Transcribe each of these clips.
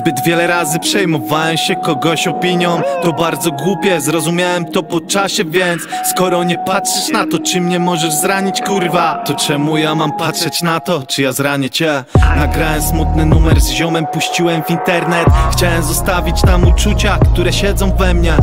Zbyt wiele razy przejmowałem się kogoś opinią. To bardzo głupie, zrozumiałem to po czasie, więc skoro nie patrzysz na to, czy mnie możesz zranić, kurwa, to czemu ja mam patrzeć na to, czy ja zranię cię? Nagrałem smutny numer z ziomem, puściłem w internet. Chciałem zostawić tam uczucia, które siedzą we mnie.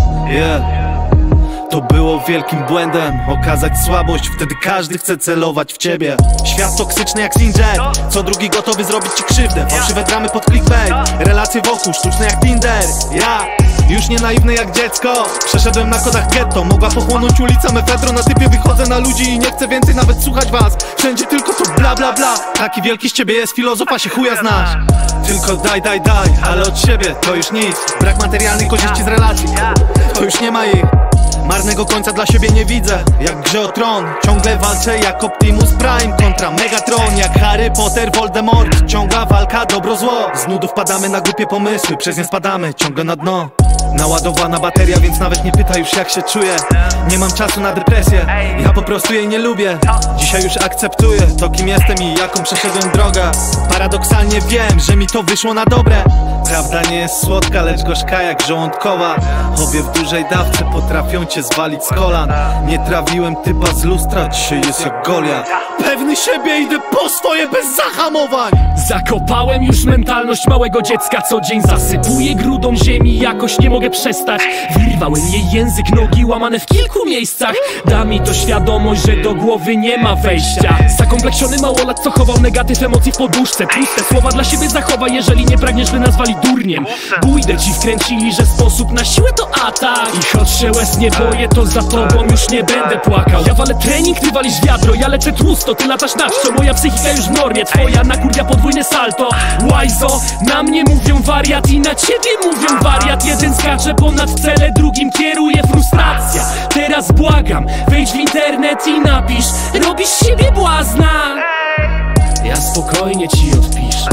To było wielkim błędem, okazać słabość, wtedy każdy chce celować w ciebie. Świat toksyczny jak Singer, co drugi gotowy zrobić ci krzywdę. Fałszywe dramy pod clickbait, relacje wokół, sztuczne jak Tinder. Ja, już nie naiwny jak dziecko, przeszedłem na kodach getto. Mogła pochłonąć ulica mefedro, na typie wychodzę na ludzi i nie chcę więcej nawet słuchać was. Wszędzie tylko to bla bla bla. Taki wielki z ciebie jest filozof, a się chuja znasz. Tylko daj, ale od siebie to już nic. Brak materialnych korzyści z relacji, to już nie ma ich. Marnego końca dla siebie nie widzę, jak grze o tron. Ciągle walczę jak Optimus Prime kontra Megatron. Jak Harry Potter, Voldemort, ciągła walka dobro-zło. Z nudów padamy na głupie pomysły, przez nie spadamy ciągle na dno. Naładowana bateria, więc nawet nie pytaj już jak się czuję. Nie mam czasu na depresję, ja po prostu jej nie lubię. Dzisiaj już akceptuję to, kim jestem i jaką przeszedłem drogę. Paradoksalnie wiem, że mi to wyszło na dobre. Prawda nie jest słodka, lecz gorzka jak żołądkowa. Obie w dużej dawce potrafią cię zwalić z kolan. Nie trawiłem typa z lustra, dzisiaj jest jak Goliat. Pewny siebie idę po swoje bez zahamowań. Zakopałem już mentalność małego dziecka. Co dzień zasypuję grudą ziemi, jakoś nie mogę przestać. Wyrwałem jej język, nogi łamane w kilku miejscach. Da mi to świadomość, że do głowy nie ma wejścia. Zakompleksiony małolat, co chował negatyw emocji w poduszce. Puste słowa dla siebie zachowaj, jeżeli nie pragniesz, by nazwali durniem. Bójdę ci wkręcili, że sposób na siłę to atak. I choć się łez nie boję, to za tobą już nie będę płakał. Ja walę trening, ty walisz wiadro, ja lecę tłusto, ty latasz na czczo. Moja psychika już w normie, twoja na kurwia podwójne salto. Łajzo, na mnie mówią wariat i na ciebie mówią wariat. Jeden skacze ponad cele, drugim kieruje frustracja. Teraz błagam, wejdź w internet i napisz, robisz z siebie błazna. Ja spokojnie ci odpiszę,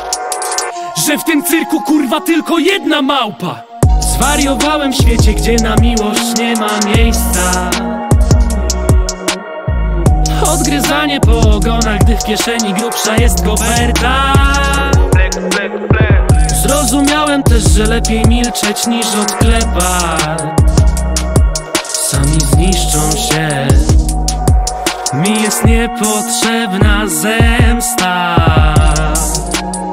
że w tym cyrku kurwa tylko jedna małpa. Zwariowałem w świecie, gdzie na miłość nie ma miejsca. Odgryzanie po ogonach, gdy w kieszeni grubsza jest koperta. Zrozumiałem też, że lepiej milczeć niż odklepać. Sami zniszczą się, mi jest niepotrzebna zemsta.